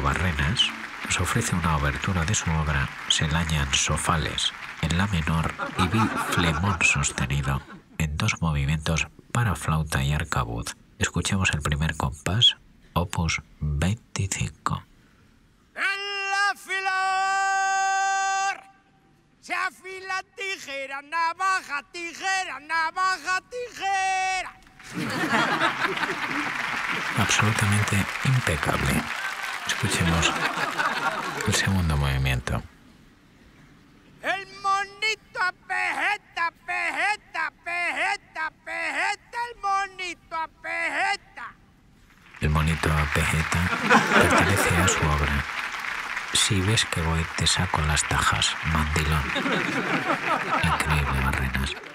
Barrenas nos ofrece una obertura de su obra Se lañan sofales en la menor y bi-flemón sostenido en 2 movimientos para flauta y arcabuz. Escuchemos el primer compás, opus 25. En la flor se afila tijera, navaja, tijera, navaja, tijera. Absolutamente impecable. Escuchemos el segundo movimiento. El monito a pejeta, pejeta, pejeta, pejeta, el monito a pejeta. El monito a pejeta pertenece a su obra Si ves que voy te saco las tajas, mandilón. Increíble, Barrenas.